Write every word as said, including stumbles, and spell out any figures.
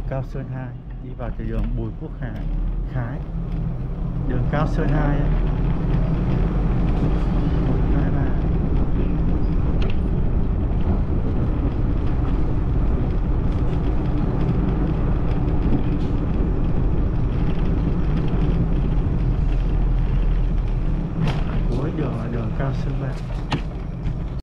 Cao Sơn hai, đi vào từ đường Bùi Quốc Khải, Khái, đường Cao Sơn hai ấy. một, hai, ba. Cuối đường là đường Cao Sơn ba.